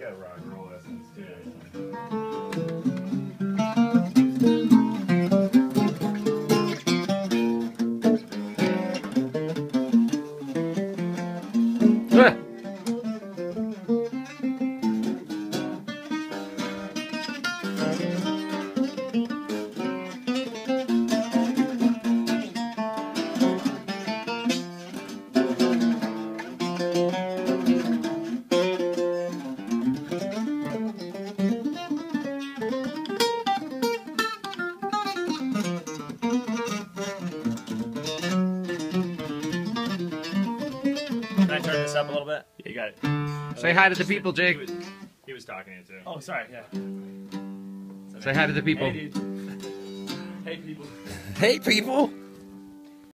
got rock and roll essence too. Can I turn this up a little bit? Yeah, you got it. Say hi to the people, Jake. He was talking to you too. Oh, sorry, yeah. Say hi to the people. Hey, dude. Hey, people. Hey, people.